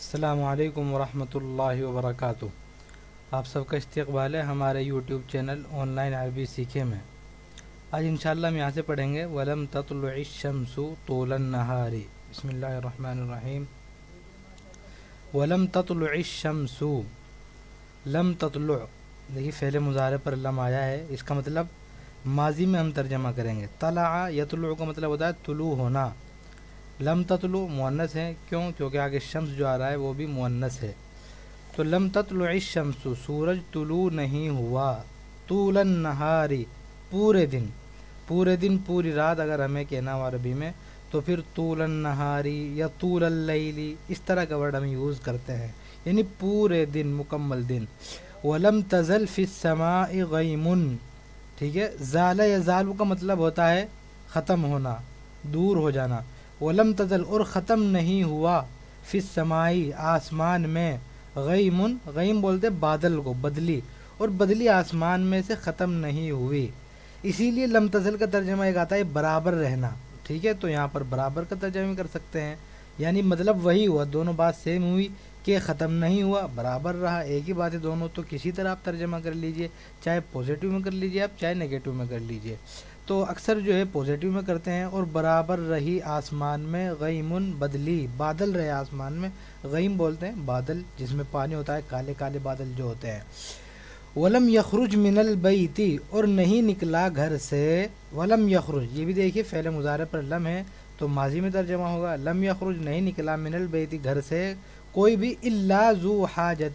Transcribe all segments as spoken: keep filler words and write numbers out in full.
السلام علیکم ورحمۃ اللہ وبرکاتہ۔ آپ سب کا استقبال ہے ہمارے یوٹیوب چینل آن لائن عربی سیکھے میں۔ آج انشاءاللہ ہم یہاں سے پڑھیں گے وَلَمْ تَطْلُعِ الشَّمْسُ طُولَ النَّهَارِ۔ بسم اللہ الرحمن الرحیم۔ وَلَمْ تَطْلُعِ الشَّمْسُ، لم تطلع، دیکھیے فعل مضارع پر لم آیا ہے، اس کا مطلب ماضی میں ہم ترجمہ کریں گے۔ طلع یطلع کا مطلب ہوتا ہے طلوع ہونا۔ لم تطلع مؤنث ہے، کیوں؟ کیونکہ آگے شمس جو آ رہا ہے وہ بھی مؤنث ہے۔ تو لم تطلع الشمس، سورج طلوع نہیں ہوا، طول النہار، پورے دن، پورے دن پوری رات اگر ہمیں کہنا ہو عربی میں تو پھر طول النہار یا طول اللیل اس طرح کا ورڈ ہم یوز کرتے ہیں، یعنی پورے دن، مکمل دن۔ وَلَمْ تَزَلْ فِي السَّمَاءِ غَيْمٌ، ٹھیک ہے، زال یزال کا مطلب ہوتا ہے ختم ہونا، دور ہو جانا۔ وَلَمْ تَزَلْ، اور ختم نہیں ہوا، فِي السَّمَاءِ آسمان میں، غیم، غیم بولتے بادل کو، بدلی، اور بدلی آسمان میں سے ختم نہیں ہوئی، اسی لیے لم تزل کا ترجمہ ایک آتا ہے برابر رہنا، ٹھیک ہے، تو یہاں پر برابر کا ترجمہ کر سکتے ہیں، یعنی مطلب وہی ہوا، دونوں بات سیم ہوئی کہ ختم نہیں ہوا، برابر رہا، ایک ہی بات ہے دونوں، تو کسی طرح آپ ترجمہ کر لیجئے، چاہے پوزیٹیو میں کر لیجئے آپ، چاہے نیگیٹو میں کر لیجئے۔ تو اکثر جو ہے پوزیٹیو میں کرتے ہیں، اور برابر رہی آسمان میں غیمن، بدلی، بادل رہے آسمان میں، غیم بولتے ہیں بادل جس میں پانی ہوتا ہے، کالے کالے بادل جو ہوتے ہیں۔ ولم یخرج من البیت، اور نہیں نکلا گھر سے، ولم یخرج، یہ بھی دیکھیے فعل مضارع پر لم ہے تو ماضی میں ترجمہ ہوگا، لم یخرج نہیں نکلا، من البیت گھر سے، کوئی بھی، الا ذو حاجت،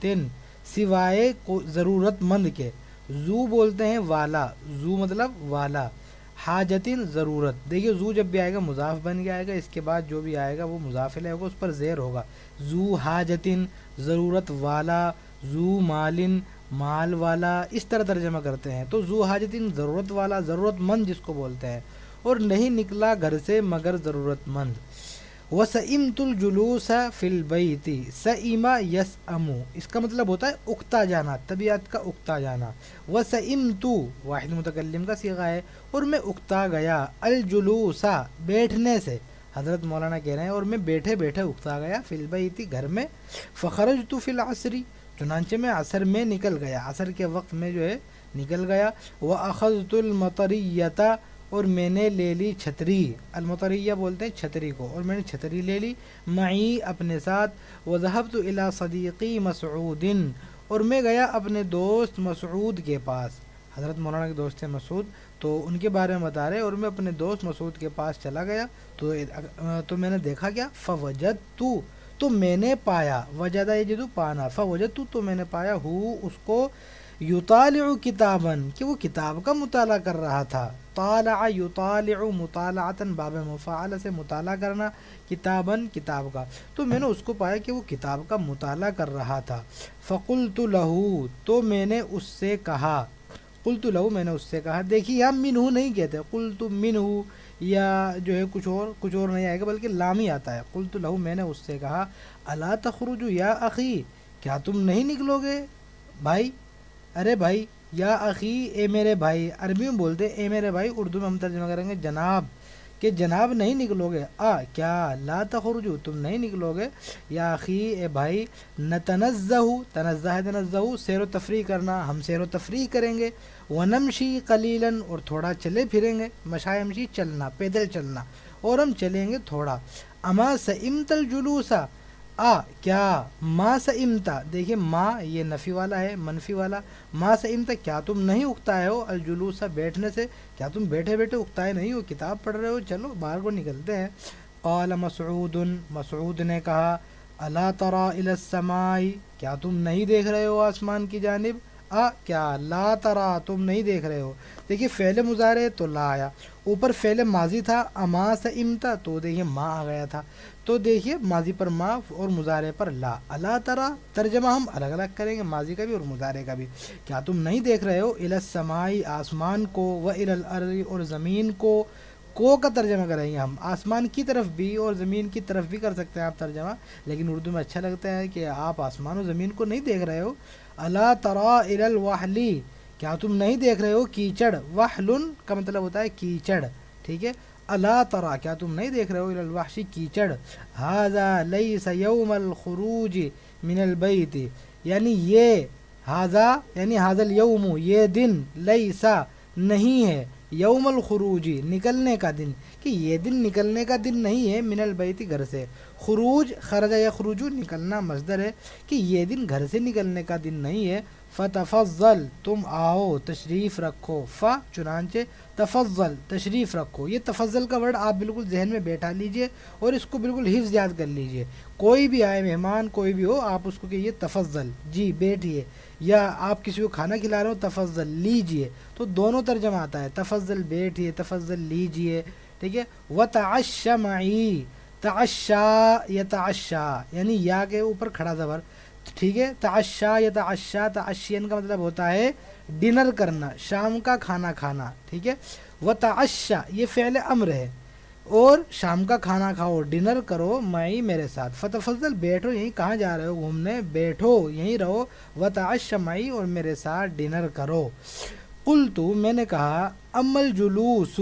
سوائے ضرورت مند کے، ذو بولتے ہیں والا، ذو مطلب والا، حاجتن ضرورت، دیکھیے ذو جب بھی آئے گا مضاف بن کے آئے گا، اس کے بعد جو بھی آئے گا وہ مضاف الیہ ہوگا، اس پر زیر ہوگا، ذو حاجتن ضرورت والا، ذو مالن مال والا، اس طرح ترجمہ کرتے ہیں، تو ذو حاجتن ضرورت والا، ضرورت مند جس کو بولتے ہیں، اور نہیں نکلا گھر سے مگر ضرورت مند۔ وَسَئِمْتُ الْجُلُوسَ فِي الْبَيْتِ، سَئِمَ يَسْأَمُ، اس کا مطلب ہوتا ہے اکتا جانا، طبیعت کا اکتا جانا۔ وَسَئِمْتُ واحد متکلم کا صیغہ ہے، اور میں اکتا گیا، الجلوس بیٹھنے سے، حضرت مولانا کہہ رہے ہیں اور میں بیٹھے بیٹھے اکتا گیا، فی البیت گھر میں، فخرجت فی العصر، چنانچہ میں عصر میں نکل گیا، عصر کے وقت میں جو ہے نکل گیا۔ وَأَخَذْتُ الْمَطَرِيَّةَ، اور میں نے لے لی چھتری، المطریہ بولتے ہیں چھتری کو، اور میں نے چھتری لے لی، معی اپنے ساتھ، وذهبت الى صدیقی مسعود، اور میں گیا اپنے دوست مسعود کے پاس، حضرت مولانا کے دوست ہیں مسعود، تو ان کے بارے میں بتا رہے، اور میں اپنے دوست مسعود کے پاس چلا گیا، تو تو میں نے دیکھا کیا، فوجدت، تو میں نے پایا، وجدہ یجدو پانا، فوجدت تو میں نے پایا، ہو اس کو، یطالع کتاباً، کہ وہ کتاب کا مطالعہ کر رہا تھا، طالع یطالع مطالعتاً، باب مفاعل سے مطالعہ کرنا، کتاباً کتاب کا، تو میں نے اس کو پایا کہ وہ کتاب کا مطالعہ کر رہا تھا۔ فقلت له، تو میں نے اس سے کہا، قلت له میں نے اس سے کہا، دیکھیے یہاں منہ نہیں کہتے، قلت منہ یا جو ہے کچھ اور کچھ اور نہیں آئے گا بلکہ لام ہی آتا ہے، قلت له میں نے اس سے کہا، الا تخرج یا اخی، کیا تم نہیں نکلو گے بھائی، ارے بھائی، یا اخی اے میرے بھائی، عربی میں بولتے اے میرے بھائی، اردو میں ہم ترجمہ کریں گے جناب، کہ جناب نہیں نکلو گے، آ کیا، لا تخرجو تم نہیں نکلو گے، یا اخی اے بھائی، نتنزہ، تنزہ ہے تنزہ سیر و تفریح کرنا، ہم سیر و تفریح کریں گے، ونمشی قلیلاً، اور تھوڑا چلے پھریں گے، مشی یمشی چلنا، پیدل چلنا، اور ہم چلیں گے تھوڑا، اما سئمت الجلوسا، آ کیا، ما سئمتا، دیکھیے ما یہ نفی والا ہے، منفی والا، ما سئمتا کیا تم نہیں اکتائے ہو، الجلوسا بیٹھنے سے، کیا تم بیٹھے بیٹھے اکتائے نہیں ہو، کتاب پڑھ رہے ہو، چلو باہر کو نکلتے ہیں۔ قال مسعود، مسعود نے کہا، الا تری الی السماء، کیا تم نہیں دیکھ رہے ہو آسمان کی جانب، آ کیا، لا ترا تم نہیں دیکھ رہے ہو، دیکھیے فعل مضارع تو لا آیا، اوپر فعل ماضی تھا، اما سئمتا، تو دیکھیے ما آ گیا تھا، تو دیکھیے ماضی پر ما اور مضارع پر لا، الا ترا، ترجمہ ہم الگ الگ کریں گے، ماضی کا بھی اور مضارع کا بھی، کیا تم نہیں دیکھ رہے ہو، الی السماء آسمان کو، و الی الارض اور زمین کو، کو کا ترجمہ کریں گے ہم، آسمان کی طرف بھی اور زمین کی طرف بھی کر سکتے ہیں آپ ترجمہ، لیکن اردو میں اچھا لگتا ہے کہ آپ آسمان و زمین کو نہیں دیکھ رہے ہو، الا ترا الی الوحل، کیا تم نہیں دیکھ رہے ہو کیچڑ، وحل کا مطلب ہوتا ہے کیچڑ، ٹھیک ہے، الا ترا کیا تم نہیں دیکھ رہے ہو الی الوحش کیچڑ ھذا لیس یوم الخروج من البیت یعنی یہ ھذا یعنی ھذا الیوم یہ دن لیسا نہیں ہے یوم الخروج نکلنے کا دن کہ یہ دن نکلنے کا دن نہیں ہے من البیت گھر سے خروج خرج یخرج نکلنا مصدر ہے کہ یہ دن گھر سے نکلنے کا دن نہیں ہے فتفضل تم آؤ تشریف رکھو ف چنانچہ تفضل تشریف رکھو یہ تفضل کا ورڈ آپ بالکل ذہن میں بیٹھا لیجئے اور اس کو بالکل حفظ یاد کر لیجئے کوئی بھی آئے مہمان کوئی بھی ہو آپ اس کو کہیے تفضل جی بیٹھیے یا آپ کسی کو کھانا کھلا رہے ہو تفضل لیجئے تو دونوں ترجمہ آتا ہے تفضل بیٹھیے تفضل لیجئے ٹھیک ہے وتعشى معي تعشا یتعشا یعنی یا کے اوپر کھڑا زبر ٹھیک ہے تعشا یتعشا تعشین کا مطلب ہوتا ہے ڈنر کرنا شام کا کھانا کھانا ٹھیک ہے وتعشا یہ فعل امر ہے اور شام کا کھانا کھاؤ ڈنر کرو معی میرے ساتھ فتفضل بیٹھو یہیں کہاں جا رہے ہو گھومنے بیٹھو یہیں رہو وتعشا معی اور میرے ساتھ ڈنر کرو قلت میں نے کہا اما الجلوس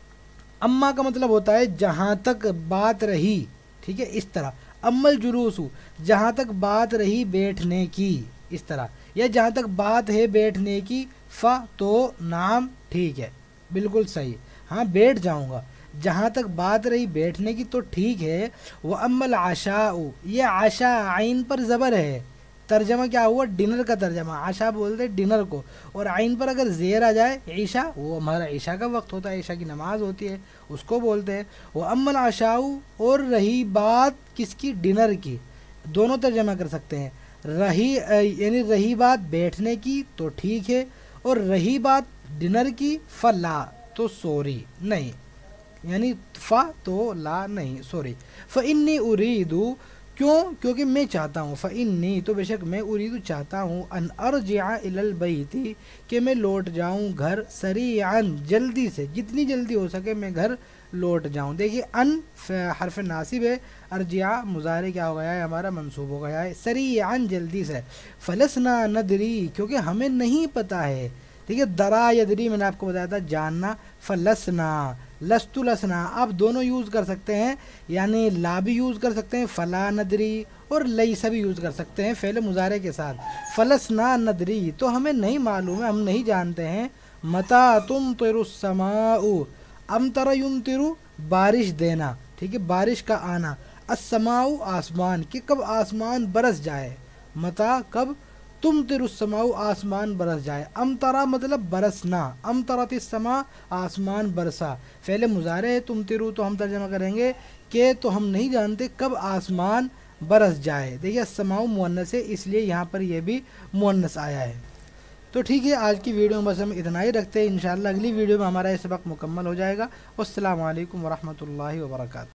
اما کا مطلب ہوتا ہے جہاں تک بات رہی ٹھیک ہے اس طرح اما الجلوس جہاں تک بات رہی بیٹھنے کی اس طرح یا جہاں تک بات ہے بیٹھنے کی ف تو نام ٹھیک ہے بالکل صحیح ہاں بیٹھ جاؤں گا جہاں تک بات رہی بیٹھنے کی تو ٹھیک ہے وہ اما العشاء یہ عشاء عین پر زبر ہے ترجمہ کیا ہوا ڈنر کا ترجمہ عشاء بولتے ہیں ڈنر کو اور عین پر اگر زیر آ جائے عشاء وہ ہمارا عشاء کا وقت ہوتا ہے عشاء کی نماز ہوتی ہے اس کو بولتے ہیں وہ اما العشاء اور رہی بات کس کی ڈنر کی دونوں ترجمہ کر سکتے ہیں رہی یعنی رہی بات بیٹھنے کی تو ٹھیک ہے اور رہی بات ڈنر کی فلا تو سوری نہیں یعنی فا تو لا نہیں سوری فإنی اریدُ کیوں کیونکہ میں چاہتا ہوں فإنی تو بے شک میں اریدُ چاہتا ہوں ان ارجع الی البیت کہ میں لوٹ جاؤں گھر سریعا جلدی سے جتنی جلدی ہو سکے میں گھر لوٹ جاؤں دیکھیے ان حرف ناصب ہے ارجع مضارع کیا ہو گیا ہے ہمارا منصوب ہو گیا ہے سریعا جلدی سے فلسنا ندری کیونکہ ہمیں نہیں پتہ ہے ٹھیک ہے درا یدری میں نے آپ کو بتایا تھا جاننا فلسنا لست لسنا آپ دونوں یوز کر سکتے ہیں یعنی لا بھی یوز کر سکتے ہیں فلا ندری اور لیسا بھی یوز کر سکتے ہیں فعل مضارع کے ساتھ فلسنا ندری تو ہمیں نہیں معلوم ہے ہم نہیں جانتے ہیں متا تمطر السماء امطر یمطر بارش دینا ٹھیک ہے بارش کا آنا السماء آسمان کہ کب آسمان برس جائے متا کب تمطر السماء آسمان برس جائے امطرا مطلب برسنا امطرت السماء آسمان برسا فعل مضارع ہے تمطرو تو ہم ترجمہ کریں گے کہ تو ہم نہیں جانتے کب آسمان برس جائے دیکھیے السماء مؤنث ہے اس لیے یہاں پر یہ بھی مؤنث آیا ہے تو ٹھیک ہے آج کی ویڈیو میں بس ہم اتنا ہی رکھتے ہیں انشاءاللہ اگلی ویڈیو میں ہمارا یہ سبق مکمل ہو جائے گا والسلام علیکم ورحمۃ اللہ وبرکاتہ